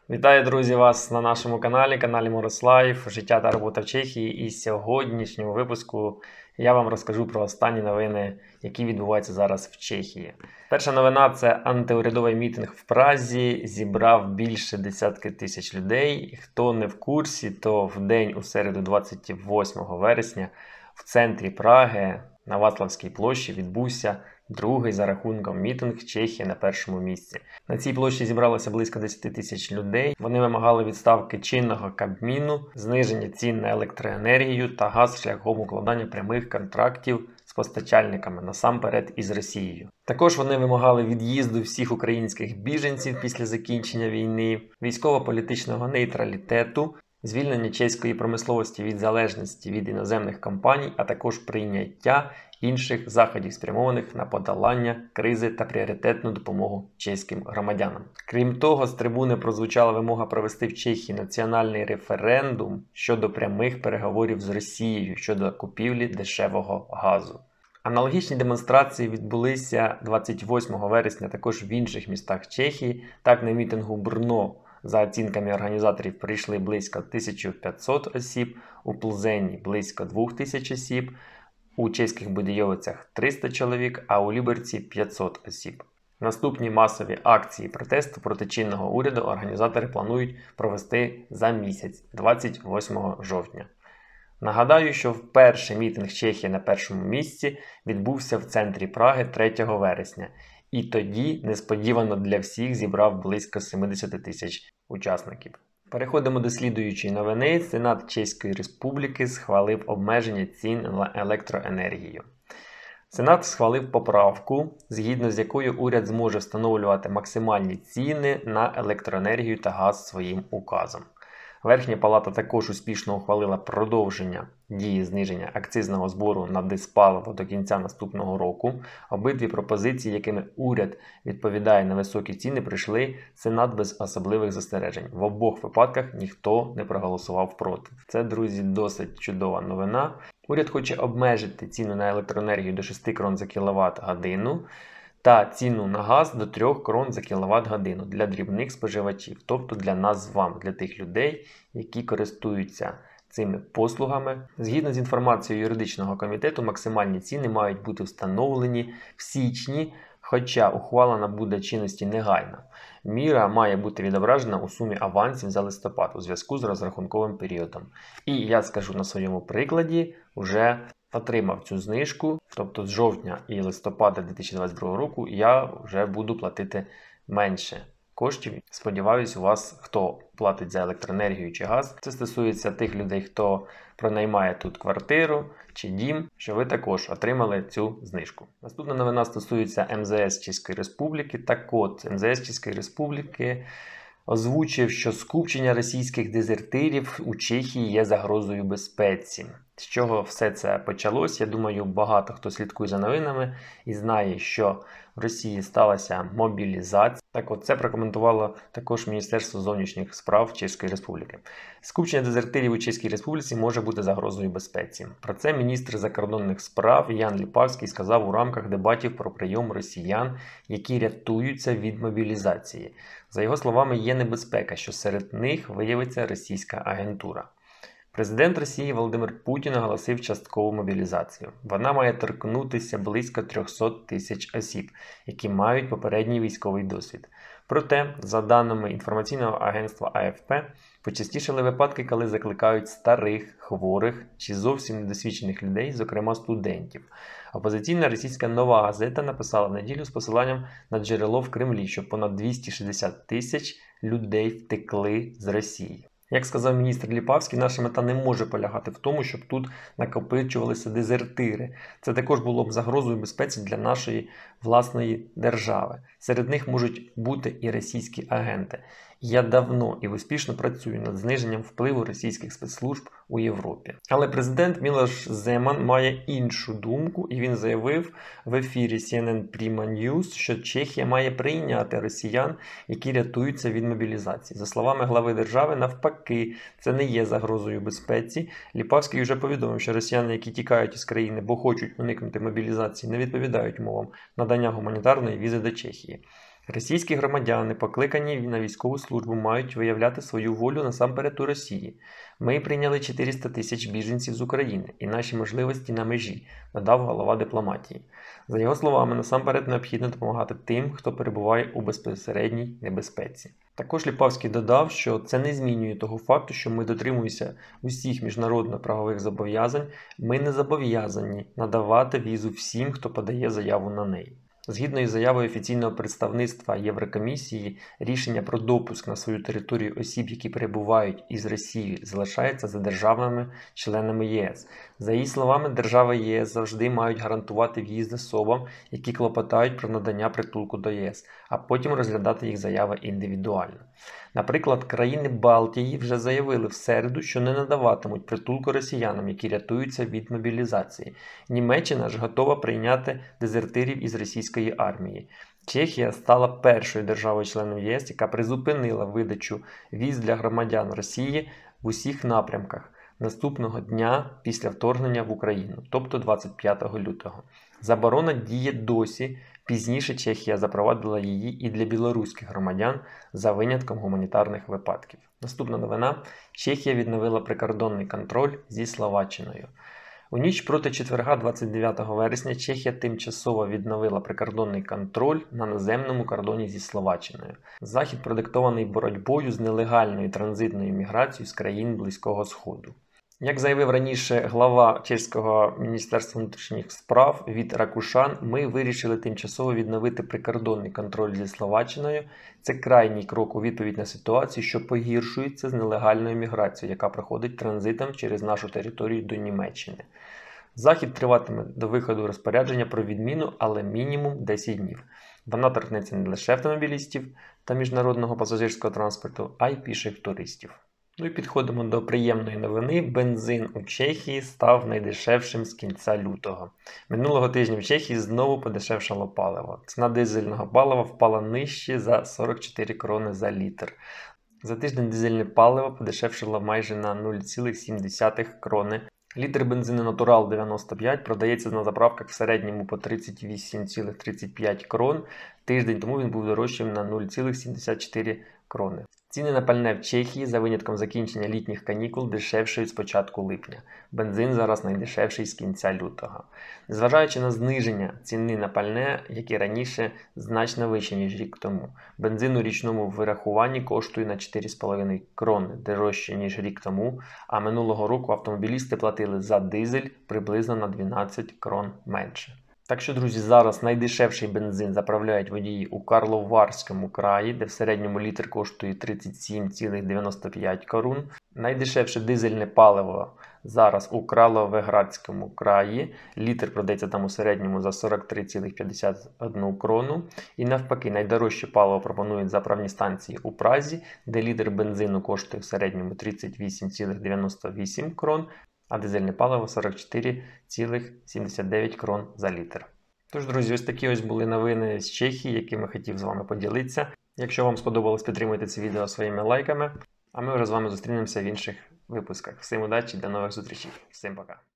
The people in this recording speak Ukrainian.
Вітаю, друзі, вас на нашому каналі Морослайф, життя та робота в Чехії. І в сьогоднішньому випуску я вам розкажу про останні новини, які відбуваються зараз в Чехії. Перша новина – це антиурядовий мітинг в Празі, зібрав більше десятки тисяч людей. Хто не в курсі, то в день у середу 28 вересня в центрі Праги на Вацлавській площі відбувся другий за рахунком мітинг Чехії на першому місці. На цій площі зібралося близько 10 тисяч людей. Вони вимагали відставки чинного Кабміну, зниження цін на електроенергію та газ шляхом укладання прямих контрактів з постачальниками, насамперед із Росією. Також вони вимагали від'їзду всіх українських біженців після закінчення війни, військово-політичного нейтралітету, звільнення чеської промисловості від залежності від іноземних компаній, а також прийняття інших заходів, спрямованих на подолання кризи та пріоритетну допомогу чеським громадянам. Крім того, з трибуни прозвучала вимога провести в Чехії національний референдум щодо прямих переговорів з Росією щодо купівлі дешевого газу. Аналогічні демонстрації відбулися 28 вересня також в інших містах Чехії. Так, на мітингу Брно, за оцінками організаторів, прийшли близько 1500 осіб, у Плзені близько 2000 осіб, у чеських Будійовицях 300 чоловік, а у Люберці 500 осіб. Наступні масові акції протесту проти чинного уряду організатори планують провести за місяць, 28 жовтня. Нагадаю, що вперше мітинг Чехії на першому місці відбувся в центрі Праги 3 вересня. І тоді несподівано для всіх зібрав близько 70 тисяч учасників. Переходимо до слідуючої новини. Сенат Чеської Республіки схвалив обмеження цін на електроенергію. Сенат схвалив поправку, згідно з якою уряд зможе встановлювати максимальні ціни на електроенергію та газ своїм указом. Верхня палата також успішно ухвалила продовження дії зниження акцизного збору на диспаливо до кінця наступного року. Обидві пропозиції, якими уряд відповідає на високі ціни, прийшли в Сенат без особливих застережень. В обох випадках ніхто не проголосував проти. Це, друзі, досить чудова новина. Уряд хоче обмежити ціну на електроенергію до 6 крон за кВт-годину та ціну на газ до 3 крон за кВт-годину для дрібних споживачів, тобто для нас з вами, для тих людей, які користуються цими послугами. Згідно з інформацією юридичного комітету, максимальні ціни мають бути встановлені в січні, хоча ухвалена буде чинності негайно. Міра має бути відображена у сумі авансів за листопад у зв'язку з розрахунковим періодом. І я скажу на своєму прикладі, вже отримав цю знижку, тобто з жовтня і листопада 2022 року я вже буду платити менше коштів. Сподіваюсь, у вас, хто платить за електроенергію чи газ, це стосується тих людей, хто пронаймає тут квартиру чи дім, що ви також отримали цю знижку. Наступна новина стосується МЗС Чеської Республіки. Так от, МЗС Чеської Республіки озвучив, що скупчення російських дезертирів у Чехії є загрозою безпеці. З чого все це почалось? Я думаю, багато хто слідкує за новинами і знає, що в Росії сталася мобілізація. Так от, це прокоментувало також Міністерство зовнішніх справ Чеської Республіки. Скупчення дезертирів у Чеській Республіці може бути загрозою безпеці. Про це міністр закордонних справ Ян Ліпавський сказав у рамках дебатів про прийом росіян, які рятуються від мобілізації. За його словами, є небезпека, що серед них виявиться російська агентура. Президент Росії Володимир Путін оголосив часткову мобілізацію. Вона має торкнутися близько 300 тисяч осіб, які мають попередній військовий досвід. Проте, за даними інформаційного агентства АФП, почастішали випадки, коли закликають старих, хворих чи зовсім недосвідчених людей, зокрема студентів. Опозиційна російська «Нова газета» написала в неділю з посиланням на джерело в Кремлі, що понад 260 тисяч людей втекли з Росії. Як сказав міністр Ліпавський, наша мета не може полягати в тому, щоб тут накопичувалися дезертири. Це також було б загрозою безпеці для нашої власної держави. Серед них можуть бути і російські агенти. Я давно і успішно працюю над зниженням впливу російських спецслужб у Європі. Але президент Мілош Земан має іншу думку, і він заявив в ефірі CNN Prima News, що Чехія має прийняти росіян, які рятуються від мобілізації. За словами глави держави, навпаки, це не є загрозою безпеці. Ліпавський вже повідомив, що росіяни, які тікають із країни, бо хочуть уникнути мобілізації, не відповідають умовам надання гуманітарної візи до Чехії. Російські громадяни, покликані на військову службу, мають виявляти свою волю насамперед у Росії. Ми прийняли 400 тисяч біженців з України і наші можливості на межі, додав голова дипломатії. За його словами, насамперед необхідно допомагати тим, хто перебуває у безпосередній небезпеці. Також Ліпавський додав, що це не змінює того факту, що ми дотримуємося усіх міжнародно-правових зобов'язань, ми не зобов'язані надавати візу всім, хто подає заяву на неї. Згідно із заявою офіційного представництва Єврокомісії, рішення про допуск на свою територію осіб, які перебувають із Росії, залишається за державами-членами ЄС. За її словами, держави ЄС завжди мають гарантувати в'їзд особам, які клопотають про надання притулку до ЄС, а потім розглядати їх заяви індивідуально. Наприклад, країни Балтії вже заявили в середу, що не надаватимуть притулку росіянам, які рятуються від мобілізації. Німеччина ж готова прийняти дезертирів із російської армії. Чехія стала першою державою-членом ЄС, яка призупинила видачу віз для громадян Росії в усіх напрямках наступного дня після вторгнення в Україну, тобто 25 лютого. Заборона діє досі. Пізніше Чехія запровадила її і для білоруських громадян за винятком гуманітарних випадків. Наступна новина. Чехія відновила прикордонний контроль зі Словаччиною. У ніч проти четверга 29 вересня Чехія тимчасово відновила прикордонний контроль на наземному кордоні зі Словаччиною. Захід продиктований боротьбою з нелегальною транзитною міграцією з країн Близького Сходу. Як заявив раніше глава Чеського Міністерства внутрішніх справ Віт Ракушан, ми вирішили тимчасово відновити прикордонний контроль зі Словаччиною. Це крайній крок у відповідь на ситуацію, що погіршується з нелегальною міграцією, яка проходить транзитом через нашу територію до Німеччини. Захід триватиме до виходу розпорядження про відміну, але мінімум 10 днів. Вона торкнеться не лише автомобілістів та міжнародного пасажирського транспорту, а й піших туристів. Ну і підходимо до приємної новини. Бензин у Чехії став найдешевшим з кінця лютого. Минулого тижня в Чехії знову подешевшало паливо. Ціна дизельного палива впала нижче за 44 крони за літр. За тиждень дизельне паливо подешевшало майже на 0,7 крони. Літр бензину Натурал 95 продається на заправках в середньому по 38,35 крон. Тиждень тому він був дорожчим на 0,74 крони. Ціни на пальне в Чехії за винятком закінчення літніх канікул дешевшають з початку липня. Бензин зараз найдешевший з кінця лютого. Незважаючи на зниження ціни на пальне, яке раніше значно вище, ніж рік тому. Бензин у річному вирахуванні коштує на 4,5 крони дорожче, ніж рік тому, а минулого року автомобілісти платили за дизель приблизно на 12 крон менше. Так що, друзі, зараз найдешевший бензин заправляють водії у Карловарському краї, де в середньому літр коштує 37,95 корун. Найдешевше дизельне паливо зараз у Кіровоградському краї. Літр продається там у середньому за 43,51 крону. І навпаки, найдорожче паливо пропонують заправні станції у Празі, де літр бензину коштує в середньому 38,98 крон. А дизельне паливо 44,79 крон за літр. Тож, друзі, ось такі ось були новини з Чехії, якими хотів з вами поділитися. Якщо вам сподобалось, підтримуйте це відео своїми лайками. А ми вже з вами зустрінемося в інших випусках. Всім удачі, до нових зустрічей. Всім пока.